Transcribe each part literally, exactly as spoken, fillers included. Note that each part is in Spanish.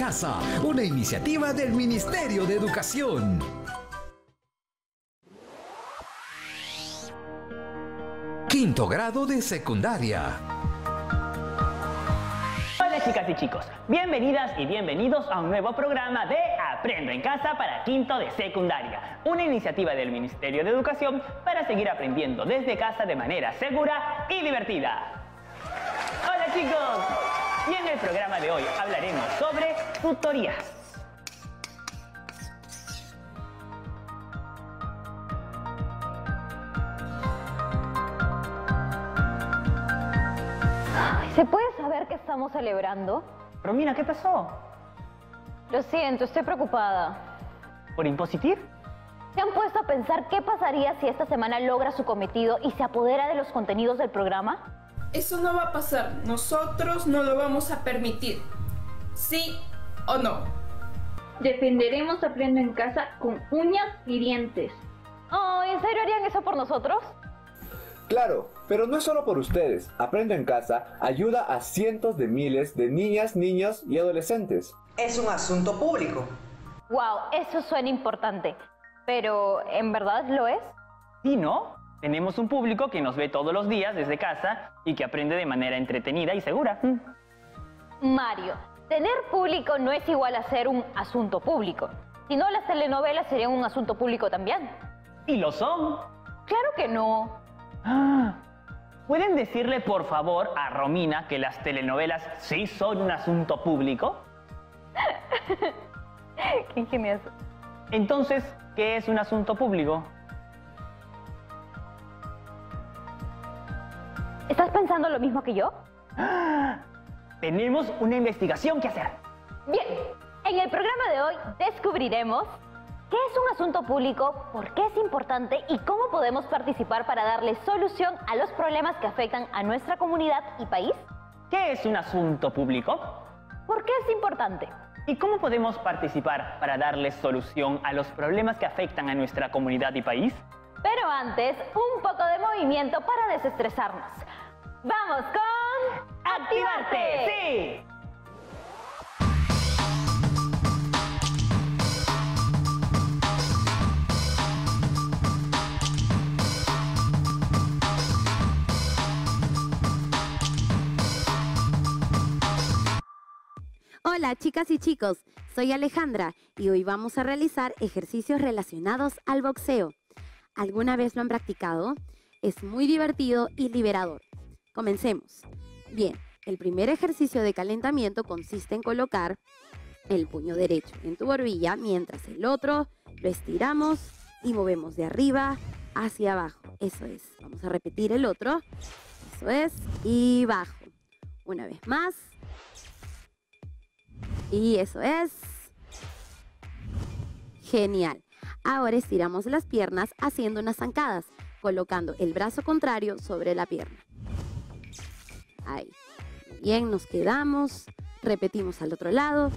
Casa, una iniciativa del Ministerio de Educación. Quinto grado de secundaria. Hola chicas y chicos, bienvenidas y bienvenidos a un nuevo programa de Aprendo en Casa para Quinto de Secundaria, una iniciativa del Ministerio de Educación para seguir aprendiendo desde casa de manera segura y divertida. Hola chicos, y en el programa de hoy hablaremos sobre tutorías. ¿Se puede saber qué estamos celebrando? Romina, ¿qué pasó? Lo siento, estoy preocupada. ¿Por Impositir? ¿Se han puesto a pensar qué pasaría si esta semana logra su cometido y se apodera de los contenidos del programa? Eso no va a pasar. Nosotros no lo vamos a permitir. ¿Sí o no? Defenderemos Aprendo en Casa con uñas y dientes. Oh, ¿en serio harían eso por nosotros? Claro, pero no es solo por ustedes. Aprendo en Casa ayuda a cientos de miles de niñas, niños y adolescentes. Es un asunto público. Wow, eso suena importante. Pero, ¿en verdad lo es? Sí, ¿no? Tenemos un público que nos ve todos los días desde casa y que aprende de manera entretenida y segura. Mario, tener público no es igual a ser un asunto público. Si no, las telenovelas serían un asunto público también. ¿Y lo son? Claro que no. ¿Pueden decirle, por favor, a Romina que las telenovelas sí son un asunto público? Qué ingenioso. Entonces, ¿qué es un asunto público? ¿Estás pensando lo mismo que yo? Tenemos una investigación que hacer. Bien, en el programa de hoy descubriremos qué es un asunto público, por qué es importante y cómo podemos participar para darle solución a los problemas que afectan a nuestra comunidad y país. ¿Qué es un asunto público? ¿Por qué es importante? ¿Y cómo podemos participar para darle solución a los problemas que afectan a nuestra comunidad y país? Pero antes, un poco de movimiento para desestresarnos. ¡Vamos con Activarte! ¡Sí! Hola chicas y chicos, soy Alejandra y hoy vamos a realizar ejercicios relacionados al boxeo. ¿Alguna vez lo han practicado? Es muy divertido y liberador. Comencemos. Bien, el primer ejercicio de calentamiento consiste en colocar el puño derecho en tu barbilla mientras el otro lo estiramos y movemos de arriba hacia abajo. Eso es. Vamos a repetir el otro. Eso es. Y bajo. Una vez más. Y eso es. Genial. Ahora estiramos las piernas haciendo unas zancadas, colocando el brazo contrario sobre la pierna. Ahí. Bien, nos quedamos. Repetimos al otro lado.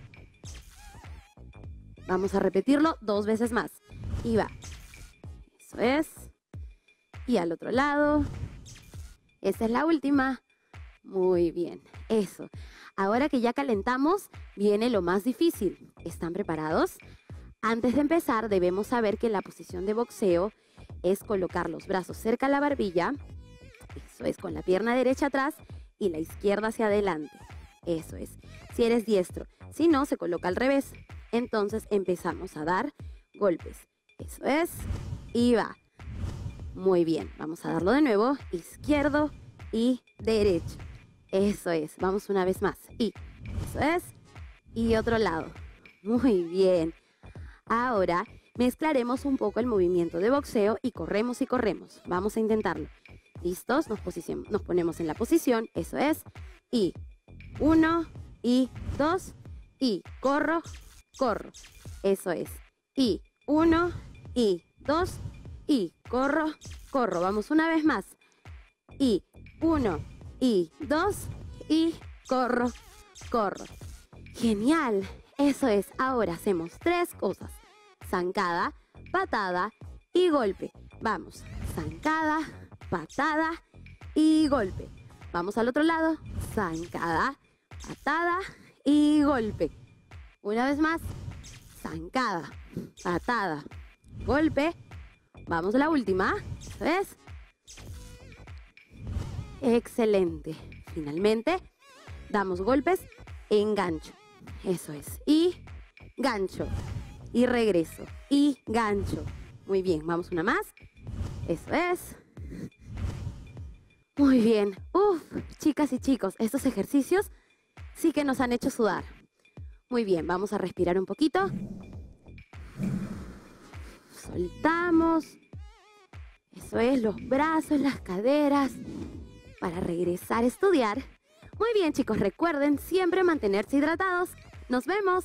Vamos a repetirlo dos veces más. Y va. Eso es. Y al otro lado. Esa es la última. Muy bien. Eso. Ahora que ya calentamos, viene lo más difícil. ¿Están preparados? Antes de empezar, debemos saber que la posición de boxeo es colocar los brazos cerca a la barbilla. Eso es, con la pierna derecha atrás y la izquierda hacia adelante. Eso es. Si eres diestro. Si no, se coloca al revés. Entonces empezamos a dar golpes. Eso es. Y va. Muy bien. Vamos a darlo de nuevo. Izquierdo y derecho. Eso es. Vamos una vez más. Y eso es. Y otro lado. Muy bien. Ahora mezclaremos un poco el movimiento de boxeo y corremos y corremos. Vamos a intentarlo. ¿Listos? Nos, nos ponemos en la posición. Eso es. Y uno, y dos, y corro, corro. Eso es. Y uno, y dos, y corro, corro. Vamos una vez más. Y uno, y dos, y corro, corro. Genial. Eso es. Ahora hacemos tres cosas. Zancada, patada y golpe. Vamos. Zancada, patada y golpe. Vamos al otro lado. Zancada, patada y golpe. Una vez más, zancada, patada, golpe. Vamos a la última. Eso es. Excelente. Finalmente, damos golpes en gancho. Eso es. Y gancho. Y regreso. Y gancho. Muy bien. Vamos una más. Eso es. Muy bien. Uf, chicas y chicos, estos ejercicios sí que nos han hecho sudar. Muy bien. Vamos a respirar un poquito. Soltamos. Eso es, los brazos, las caderas. Para regresar a estudiar. Muy bien, chicos, recuerden siempre mantenerse hidratados. ¡Nos vemos!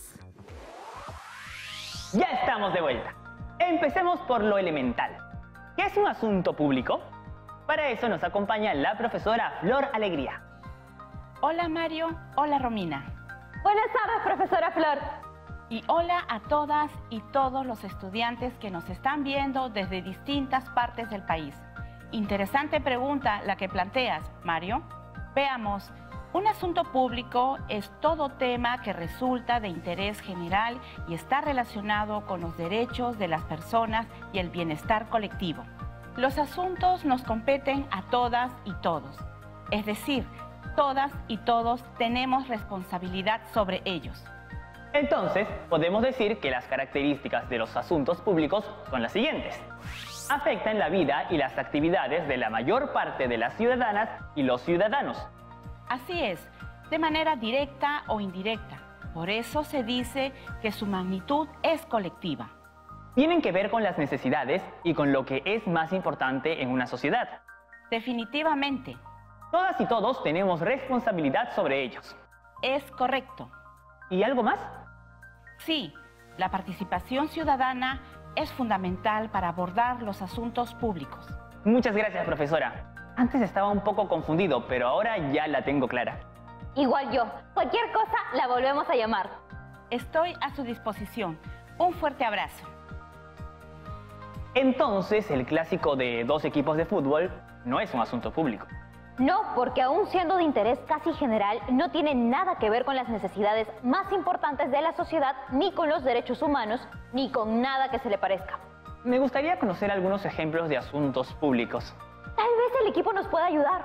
Ya estamos de vuelta. Empecemos por lo elemental. ¿Qué es un asunto público? Para eso nos acompaña la profesora Flor Alegría. Hola Mario, hola Romina. Buenas tardes, profesora Flor. Y hola a todas y todos los estudiantes que nos están viendo desde distintas partes del país. Interesante pregunta la que planteas, Mario. Veamos, un asunto público es todo tema que resulta de interés general y está relacionado con los derechos de las personas y el bienestar colectivo. Los asuntos nos competen a todas y todos, es decir, todas y todos tenemos responsabilidad sobre ellos. Entonces, podemos decir que las características de los asuntos públicos son las siguientes. Afectan la vida y las actividades de la mayor parte de las ciudadanas y los ciudadanos. Así es, de manera directa o indirecta. Por eso se dice que su magnitud es colectiva. Tienen que ver con las necesidades y con lo que es más importante en una sociedad. Definitivamente. Todas y todos tenemos responsabilidad sobre ellos. Es correcto. ¿Y algo más? Sí, la participación ciudadana es fundamental para abordar los asuntos públicos. Muchas gracias, profesora. Antes estaba un poco confundido, pero ahora ya la tengo clara. Igual yo. Cualquier cosa la volvemos a llamar. Estoy a su disposición. Un fuerte abrazo. Entonces, el clásico de dos equipos de fútbol no es un asunto público. No, porque aún siendo de interés casi general, no tiene nada que ver con las necesidades más importantes de la sociedad, ni con los derechos humanos, ni con nada que se le parezca. Me gustaría conocer algunos ejemplos de asuntos públicos. Tal vez el equipo nos pueda ayudar.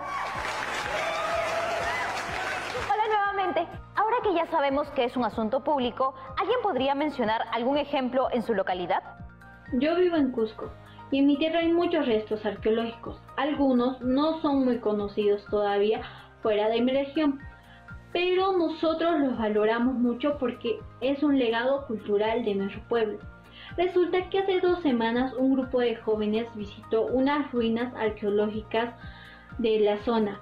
Hola nuevamente. Ahora que ya sabemos que es un asunto público, ¿alguien podría mencionar algún ejemplo en su localidad? Yo vivo en Cusco y en mi tierra hay muchos restos arqueológicos. Algunos no son muy conocidos todavía fuera de mi región, pero nosotros los valoramos mucho porque es un legado cultural de nuestro pueblo. Resulta que hace dos semanas un grupo de jóvenes visitó unas ruinas arqueológicas de la zona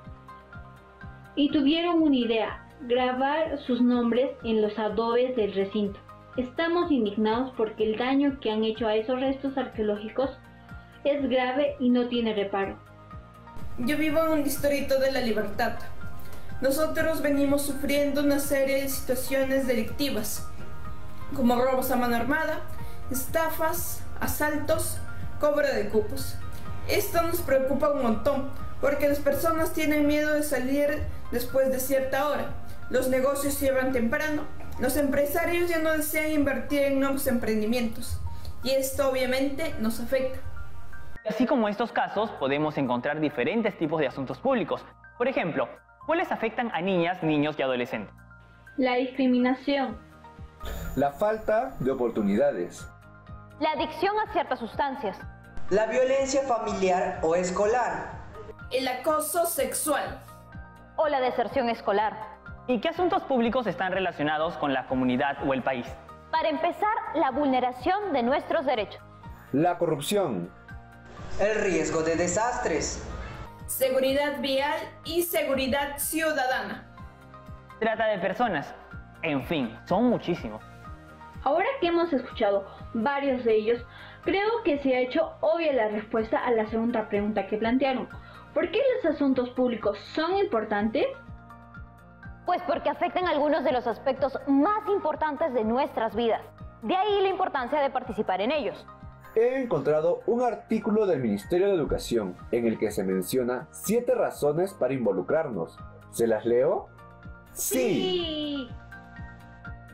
y tuvieron una idea: grabar sus nombres en los adobes del recinto. Estamos indignados porque el daño que han hecho a esos restos arqueológicos es grave y no tiene reparo. Yo vivo en un distrito de La Libertad. Nosotros venimos sufriendo una serie de situaciones delictivas, como robos a mano armada, estafas, asaltos, cobro de cupos. Esto nos preocupa un montón, porque las personas tienen miedo de salir después de cierta hora. Los negocios cierran temprano. Los empresarios ya no desean invertir en nuevos emprendimientos, y esto obviamente nos afecta. Así como estos casos, podemos encontrar diferentes tipos de asuntos públicos. Por ejemplo, ¿cuáles afectan a niñas, niños y adolescentes? La discriminación. La falta de oportunidades. La adicción a ciertas sustancias. La violencia familiar o escolar. El acoso sexual. O la deserción escolar. ¿Y qué asuntos públicos están relacionados con la comunidad o el país? Para empezar, la vulneración de nuestros derechos. La corrupción. El riesgo de desastres. Seguridad vial y seguridad ciudadana. Trata de personas. En fin, son muchísimos. Ahora que hemos escuchado varios de ellos, creo que se ha hecho obvia la respuesta a la segunda pregunta que plantearon. ¿Por qué los asuntos públicos son importantes? Pues porque afectan algunos de los aspectos más importantes de nuestras vidas. De ahí la importancia de participar en ellos. He encontrado un artículo del Ministerio de Educación en el que se menciona siete razones para involucrarnos. ¿Se las leo? ¡Sí!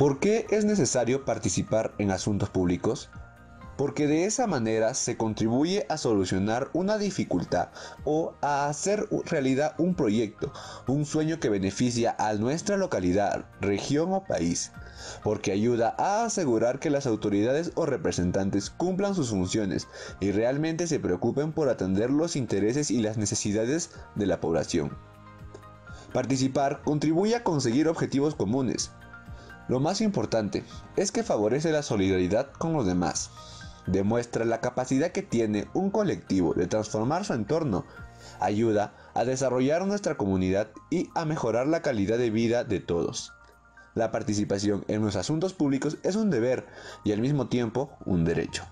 ¿Por qué es necesario participar en asuntos públicos? Porque de esa manera se contribuye a solucionar una dificultad o a hacer realidad un proyecto, un sueño que beneficia a nuestra localidad, región o país, porque ayuda a asegurar que las autoridades o representantes cumplan sus funciones y realmente se preocupen por atender los intereses y las necesidades de la población. Participar contribuye a conseguir objetivos comunes. Lo más importante es que favorece la solidaridad con los demás. Demuestra la capacidad que tiene un colectivo de transformar su entorno, ayuda a desarrollar nuestra comunidad y a mejorar la calidad de vida de todos. La participación en los asuntos públicos es un deber y al mismo tiempo un derecho.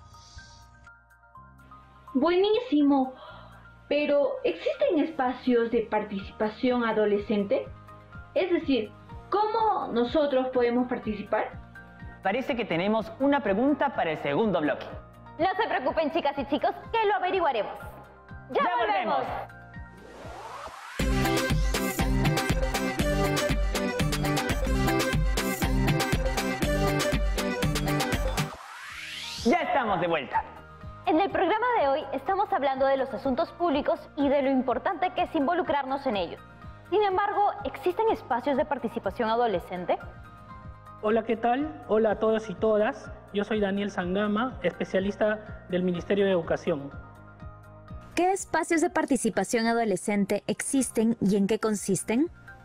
Buenísimo, pero ¿existen espacios de participación adolescente? Es decir, ¿cómo nosotros podemos participar? Parece que tenemos una pregunta para el segundo bloque. No se preocupen, chicas y chicos, que lo averiguaremos. ¡Ya, ¡Ya volvemos! Ya estamos de vuelta. En el programa de hoy estamos hablando de los asuntos públicos y de lo importante que es involucrarnos en ellos. Sin embargo, ¿existen espacios de participación adolescente? Hola, ¿qué tal? Hola a todos y todas. Yo soy Daniel Sangama, especialista del Ministerio de Educación. ¿Qué espacios de participación adolescente existen y en qué consisten?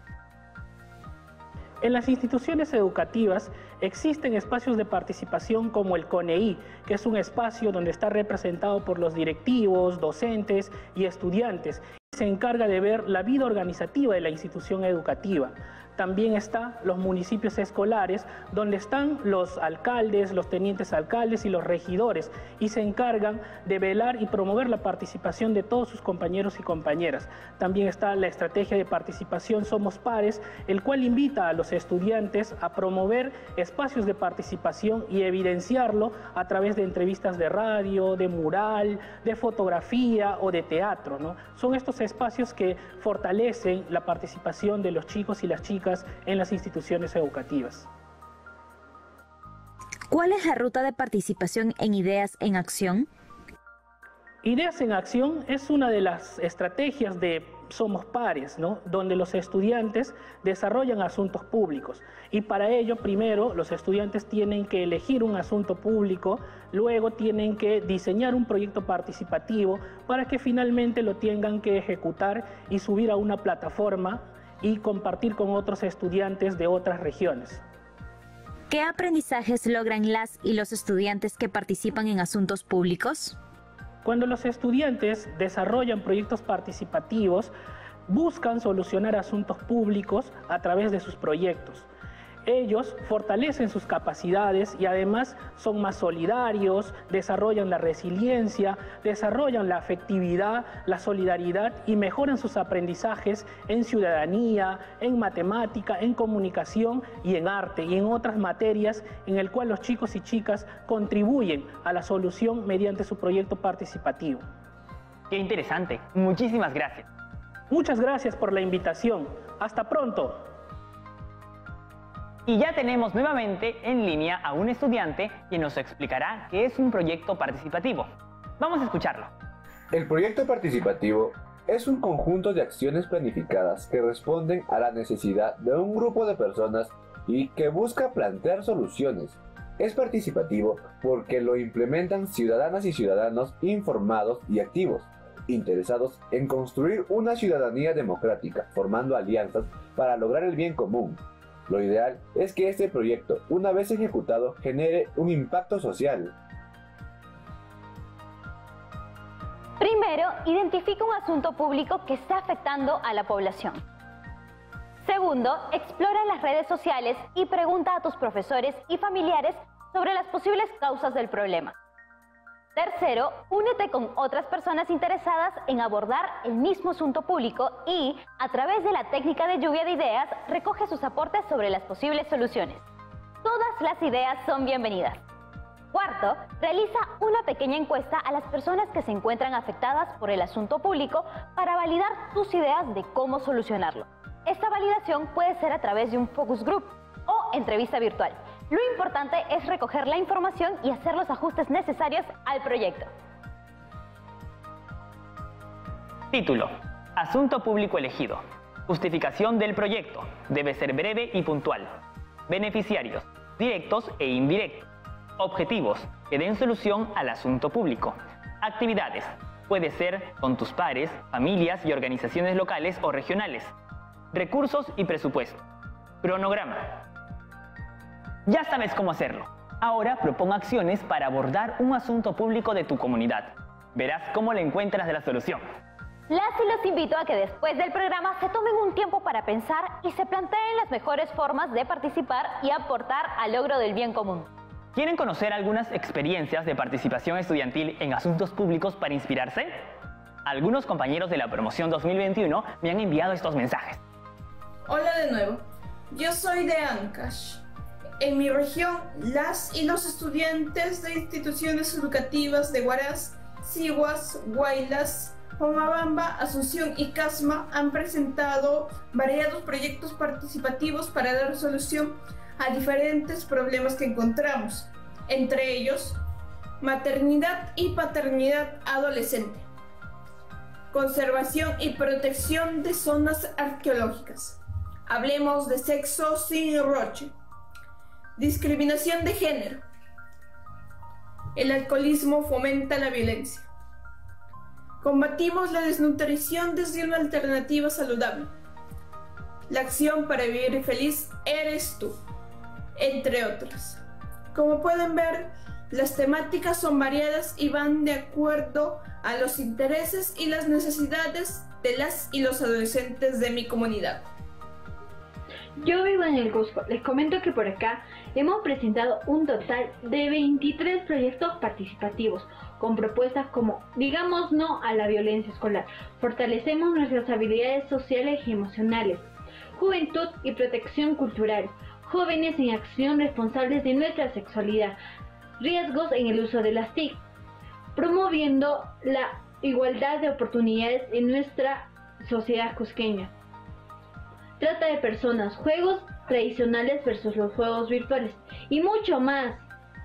En las instituciones educativas existen espacios de participación como el CONEI, que es un espacio donde está representado por los directivos, docentes y estudiantes. Se encarga de ver la vida organizativa de la institución educativa. También están los municipios escolares, donde están los alcaldes, los tenientes alcaldes y los regidores, y se encargan de velar y promover la participación de todos sus compañeros y compañeras. También está la estrategia de participación Somos Pares, el cual invita a los estudiantes a promover espacios de participación y evidenciarlo a través de entrevistas de radio, de mural, de fotografía o de teatro, ¿no? Son estos espacios que fortalecen la participación de los chicos y las chicas en las instituciones educativas. ¿Cuál es la ruta de participación en Ideas en Acción? Ideas en Acción es una de las estrategias de Somos Pares, ¿no? Donde los estudiantes desarrollan asuntos públicos y para ello primero los estudiantes tienen que elegir un asunto público, luego tienen que diseñar un proyecto participativo para que finalmente lo tengan que ejecutar y subir a una plataforma y compartir con otros estudiantes de otras regiones. ¿Qué aprendizajes logran las y los estudiantes que participan en asuntos públicos? Cuando los estudiantes desarrollan proyectos participativos, buscan solucionar asuntos públicos a través de sus proyectos. Ellos fortalecen sus capacidades y además son más solidarios, desarrollan la resiliencia, desarrollan la afectividad, la solidaridad y mejoran sus aprendizajes en ciudadanía, en matemática, en comunicación y en arte y en otras materias en el cual los chicos y chicas contribuyen a la solución mediante su proyecto participativo. Qué interesante. Muchísimas gracias. Muchas gracias por la invitación. Hasta pronto. Y ya tenemos nuevamente en línea a un estudiante que nos explicará qué es un proyecto participativo. Vamos a escucharlo. El proyecto participativo es un conjunto de acciones planificadas que responden a la necesidad de un grupo de personas y que busca plantear soluciones. Es participativo porque lo implementan ciudadanas y ciudadanos informados y activos, interesados en construir una ciudadanía democrática, formando alianzas para lograr el bien común. Lo ideal es que este proyecto, una vez ejecutado, genere un impacto social. Primero, identifica un asunto público que está afectando a la población. Segundo, explora las redes sociales y pregunta a tus profesores y familiares sobre las posibles causas del problema. Tercero, únete con otras personas interesadas en abordar el mismo asunto público y, a través de la técnica de lluvia de ideas, recoge sus aportes sobre las posibles soluciones. Todas las ideas son bienvenidas. Cuarto, realiza una pequeña encuesta a las personas que se encuentran afectadas por el asunto público para validar tus ideas de cómo solucionarlo. Esta validación puede ser a través de un focus group o entrevista virtual. Lo importante es recoger la información y hacer los ajustes necesarios al proyecto. Título: Asunto público elegido. Justificación del proyecto. Debe ser breve y puntual. Beneficiarios: directos e indirectos. Objetivos: que den solución al asunto público. Actividades: puede ser con tus pares, familias y organizaciones locales o regionales. Recursos y presupuesto. Cronograma. Ya sabes cómo hacerlo. Ahora propon acciones para abordar un asunto público de tu comunidad. Verás cómo le encuentras la solución. Las y los invito a que después del programa se tomen un tiempo para pensar y se planteen las mejores formas de participar y aportar al logro del bien común. ¿Quieren conocer algunas experiencias de participación estudiantil en asuntos públicos para inspirarse? Algunos compañeros de la promoción dos mil veintiuno me han enviado estos mensajes. Hola de nuevo, yo soy de Ancash. En mi región, las y los estudiantes de instituciones educativas de Huaraz, Sihuas, Huaylas, Pomabamba, Asunción y Casma han presentado variados proyectos participativos para dar solución a diferentes problemas que encontramos, entre ellos maternidad y paternidad adolescente, conservación y protección de zonas arqueológicas, hablemos de sexo sin roche, discriminación de género, el alcoholismo fomenta la violencia, combatimos la desnutrición desde una alternativa saludable, la acción para vivir feliz eres tú, entre otras. Como pueden ver, las temáticas son variadas y van de acuerdo a los intereses y las necesidades de las y los adolescentes de mi comunidad. Yo vivo en el Cusco. Les comento que por acá hemos presentado un total de veintitrés proyectos participativos con propuestas como digamos no a la violencia escolar, fortalecemos nuestras habilidades sociales y emocionales, juventud y protección cultural, jóvenes en acción responsables de nuestra sexualidad, riesgos en el uso de las T I C, promoviendo la igualdad de oportunidades en nuestra sociedad cusqueña, trata de personas, juegos tradicionales versus los juegos virtuales y mucho más.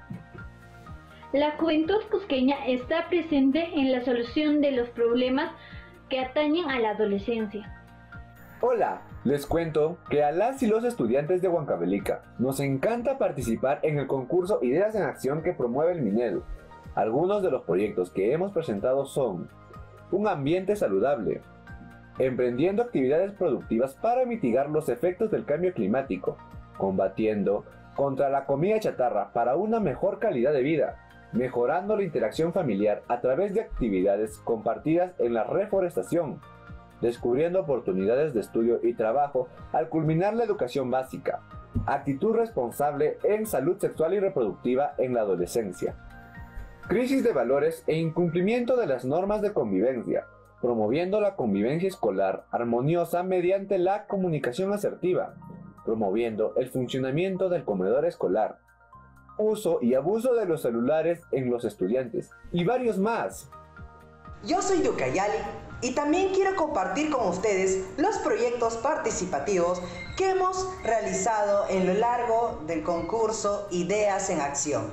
La juventud cusqueña está presente en la solución de los problemas que atañen a la adolescencia. Hola, les cuento que a las y los estudiantes de Huancavelica nos encanta participar en el concurso Ideas en Acción que promueve el Minedu. Algunos de los proyectos que hemos presentado son un ambiente saludable, emprendiendo actividades productivas para mitigar los efectos del cambio climático, combatiendo contra la comida chatarra para una mejor calidad de vida, mejorando la interacción familiar a través de actividades compartidas en la reforestación, descubriendo oportunidades de estudio y trabajo al culminar la educación básica, actitud responsable en salud sexual y reproductiva en la adolescencia, crisis de valores e incumplimiento de las normas de convivencia, promoviendo la convivencia escolar armoniosa mediante la comunicación asertiva, promoviendo el funcionamiento del comedor escolar, uso y abuso de los celulares en los estudiantes, y varios más. Yo soy de Ucayali y también quiero compartir con ustedes los proyectos participativos que hemos realizado en lo largo del concurso Ideas en Acción.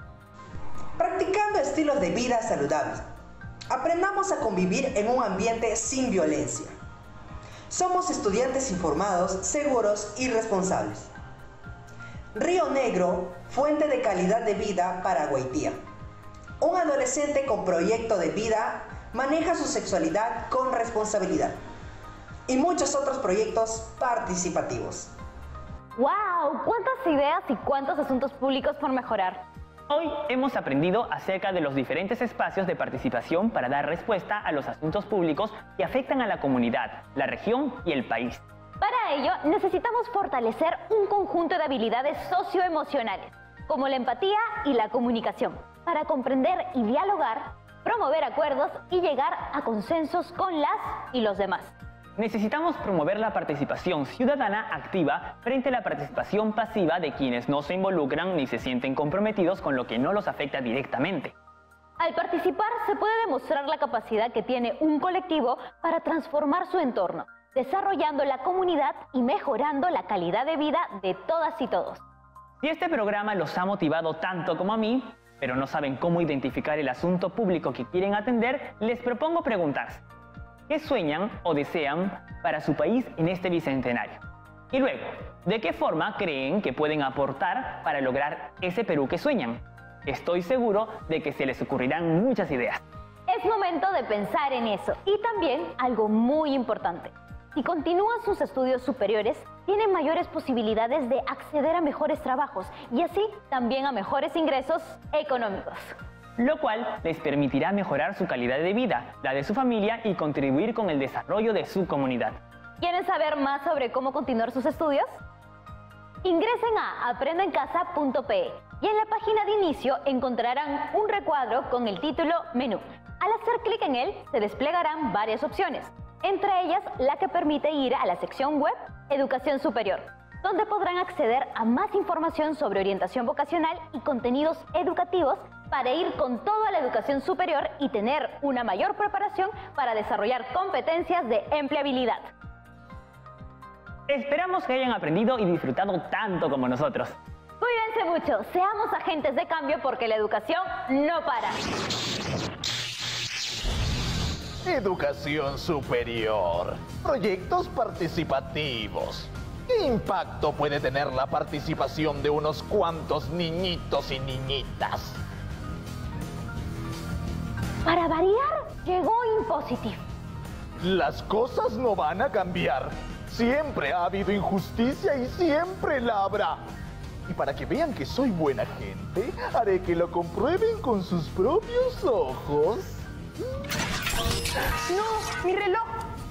Practicando estilos de vida saludables, aprendamos a convivir en un ambiente sin violencia. Somos estudiantes informados, seguros y responsables. Río Negro, fuente de calidad de vida para Guaitía. Un adolescente con proyecto de vida maneja su sexualidad con responsabilidad. Y muchos otros proyectos participativos. ¡Wow! ¿Cuántas ideas y cuántos asuntos públicos por mejorar? Hoy hemos aprendido acerca de los diferentes espacios de participación para dar respuesta a los asuntos públicos que afectan a la comunidad, la región y el país. Para ello, necesitamos fortalecer un conjunto de habilidades socioemocionales, como la empatía y la comunicación, para comprender y dialogar, promover acuerdos y llegar a consensos con las y los demás. Necesitamos promover la participación ciudadana activa frente a la participación pasiva de quienes no se involucran ni se sienten comprometidos con lo que no los afecta directamente. Al participar se puede demostrar la capacidad que tiene un colectivo para transformar su entorno, desarrollando la comunidad y mejorando la calidad de vida de todas y todos. Si este programa los ha motivado tanto como a mí, pero no saben cómo identificar el asunto público que quieren atender, les propongo preguntarse: ¿qué sueñan o desean para su país en este bicentenario? Y luego, ¿de qué forma creen que pueden aportar para lograr ese Perú que sueñan? Estoy seguro de que se les ocurrirán muchas ideas. Es momento de pensar en eso. Y también algo muy importante: si continúan sus estudios superiores, tienen mayores posibilidades de acceder a mejores trabajos y así también a mejores ingresos económicos. Lo cual les permitirá mejorar su calidad de vida, la de su familia y contribuir con el desarrollo de su comunidad. ¿Quieren saber más sobre cómo continuar sus estudios? Ingresen a aprendo en casa punto pe y en la página de inicio encontrarán un recuadro con el título Menú. Al hacer clic en él, se desplegarán varias opciones, entre ellas la que permite ir a la sección web Educación Superior, donde podrán acceder a más información sobre orientación vocacional y contenidos educativos para ir con toda la educación superior y tener una mayor preparación para desarrollar competencias de empleabilidad. Esperamos que hayan aprendido y disfrutado tanto como nosotros. Cuídense mucho, seamos agentes de cambio porque la educación no para. Educación superior. Proyectos participativos. ¿Qué impacto puede tener la participación de unos cuantos niñitos y niñitas? Para variar, llegó Impositive. Las cosas no van a cambiar. Siempre ha habido injusticia y siempre la habrá. Y para que vean que soy buena gente, haré que lo comprueben con sus propios ojos. ¡No! ¡Mi reloj!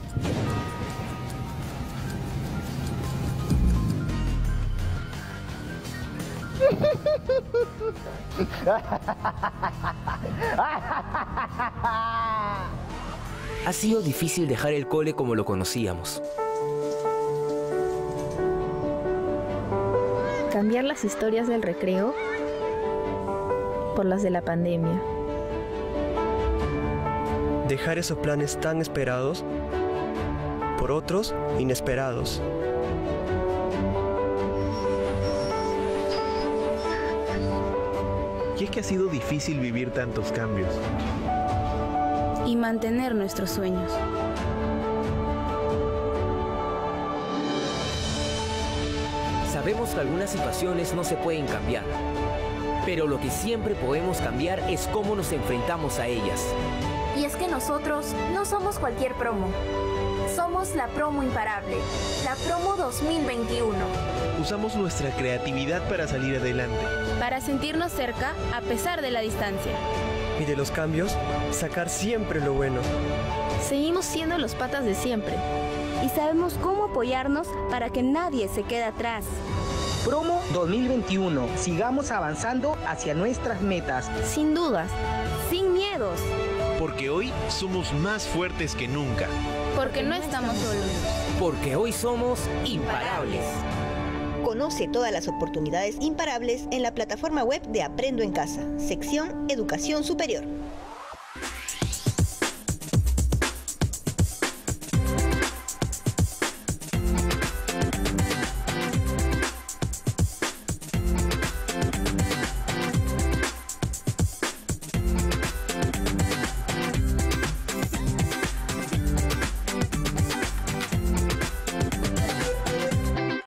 Ha sido difícil dejar el cole como lo conocíamos. Cambiar las historias del recreo por las de la pandemia. Dejar esos planes tan esperados por otros inesperados. Y es que ha sido difícil vivir tantos cambios. Y mantener nuestros sueños. Sabemos que algunas situaciones no se pueden cambiar, pero lo que siempre podemos cambiar es cómo nos enfrentamos a ellas. Y es que nosotros no somos cualquier promo. Somos la promo imparable, la promo dos mil veintiuno. Usamos nuestra creatividad para salir adelante. Para sentirnos cerca a pesar de la distancia. Y de los cambios, sacar siempre lo bueno. Seguimos siendo los patas de siempre. Y sabemos cómo apoyarnos para que nadie se quede atrás. Promo dos mil veintiuno. Sigamos avanzando hacia nuestras metas. Sin dudas, sin miedos. Porque hoy somos más fuertes que nunca. Porque no estamos solos. Porque hoy somos imparables. Conoce todas las oportunidades imparables en la plataforma web de Aprendo en Casa, sección Educación Superior.